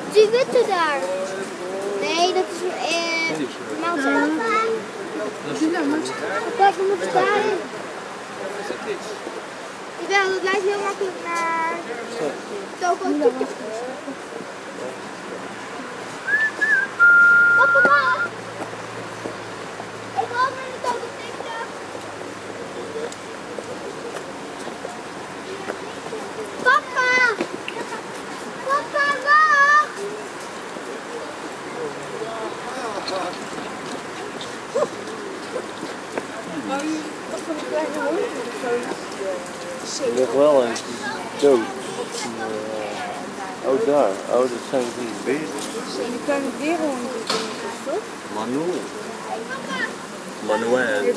Die witte daar. Nee, dat is maaltijd. Kijk, we moeten daarin. Jawel, dat lijkt heel makkelijk naar Toko Toekjes. Papa! Ik wil naar de Toko Toekjes. Papa! Papa, wacht! Er ligt wel een dood. Oh daar, oh dat zijn die beesten. Die kleine weerhoorn, toch? Manuel.